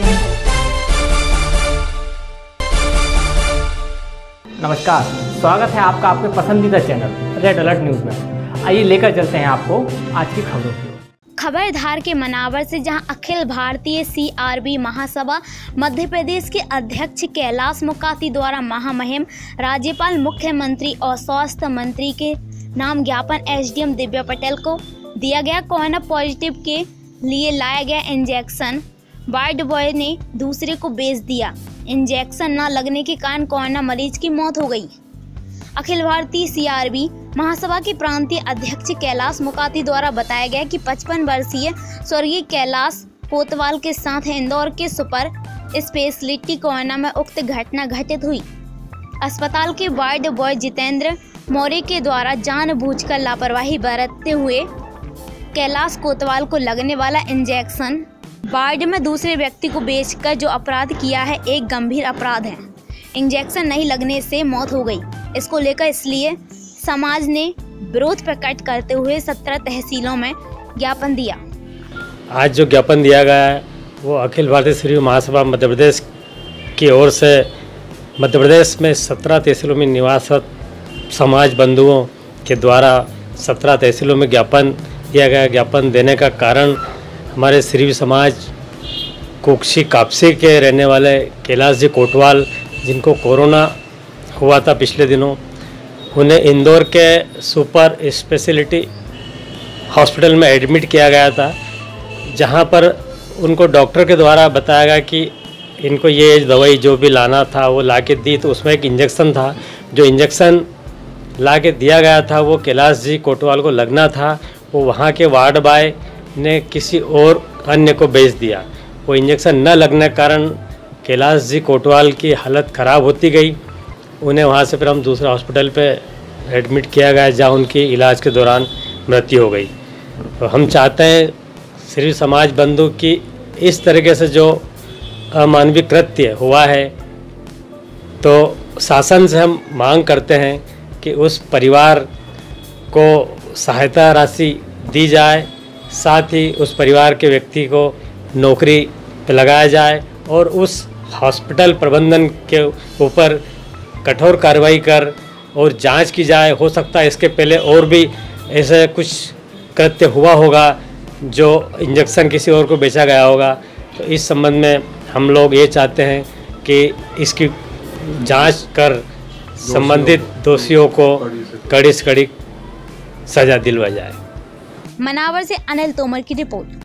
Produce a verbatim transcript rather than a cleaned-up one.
नमस्कार, स्वागत है आपका आपके पसंदीदा चैनल रेड अलर्ट न्यूज़ में। आइए लेकर चलते हैं आपको आज की खबरों की। खबरधार के मनावर से जहां Akhil Bharatiya C R B महासभा मध्य प्रदेश के अध्यक्ष कैलाश मुकाती द्वारा महामहिम राज्यपाल, मुख्यमंत्री और स्वास्थ्य मंत्री के नाम ज्ञापन S D M Divya Patel को दिया गया। कोरोना पॉजिटिव के लिए लाया गया इंजेक्शन वार्ड बॉय ने दूसरे को बेच दिया। इंजेक्शन न लगने के कारण कोरोना मरीज की मौत हो गई। Akhil Bharatiya C R B महासभा के प्रांतीय अध्यक्ष कैलाश मुकाती द्वारा बताया गया कि पचपन वर्षीय स्वर्गीय कैलाश कोतवाल के साथ इंदौर के सुपर स्पेशलिटी कोरोना में उक्त घटना घटित हुई। अस्पताल के वार्ड बॉय जितेंद्र मौर्य के द्वारा जानबूझकर लापरवाही बरतते हुए कैलाश कोतवाल को लगने वाला इंजेक्शन वार्ड में दूसरे व्यक्ति को बेचकर जो अपराध किया है, एक गंभीर अपराध है। इंजेक्शन नहीं लगने से मौत हो गई। इसको लेकर इसलिए समाज ने विरोध प्रकट करते हुए सत्रह तहसीलों में ज्ञापन दिया। आज जो ज्ञापन दिया गया है वो अखिल भारतीय श्री महासभा मध्य प्रदेश की ओर से मध्य प्रदेश में सत्रह तहसीलों में निवासरत समाज बंधुओं के द्वारा सत्रह तहसीलों में ज्ञापन दिया गया। ज्ञापन देने का कारण हमारे श्री समाज कुक्षी कापसी के रहने वाले कैलाश जी कोतवाल, जिनको कोरोना हुआ था पिछले दिनों, उन्हें इंदौर के सुपर स्पेशलिटी हॉस्पिटल में एडमिट किया गया था, जहां पर उनको डॉक्टर के द्वारा बताया गया कि इनको ये दवाई जो भी लाना था वो ला के दी। तो उसमें एक इंजेक्शन था, जो इंजेक्शन ला के दिया गया था वो कैलाश जी कोतवाल को लगना था, वो वहाँ के वार्ड बॉय ने किसी और अन्य को बेच दिया। वो इंजेक्शन न लगने के कारण कैलाश जी कोतवाल की हालत ख़राब होती गई। उन्हें वहाँ से फिर हम दूसरे हॉस्पिटल पे एडमिट किया गया, जहाँ उनकी इलाज के दौरान मृत्यु हो गई। तो हम चाहते हैं श्री समाज बंधु की इस तरीके से जो अमानवीय कृत्य हुआ है, तो शासन से हम मांग करते हैं कि उस परिवार को सहायता राशि दी जाए, साथ ही उस परिवार के व्यक्ति को नौकरी पे लगाया जाए और उस हॉस्पिटल प्रबंधन के ऊपर कठोर कार्रवाई कर और जांच की जाए। हो सकता है इसके पहले और भी ऐसे कुछ कृत्य हुआ होगा जो इंजेक्शन किसी और को बेचा गया होगा। तो इस संबंध में हम लोग ये चाहते हैं कि इसकी जांच कर संबंधित दोषियों को कड़ी से कड़ी सजा दिलवाई जाए। मनावर से अनिल तोमर की रिपोर्ट।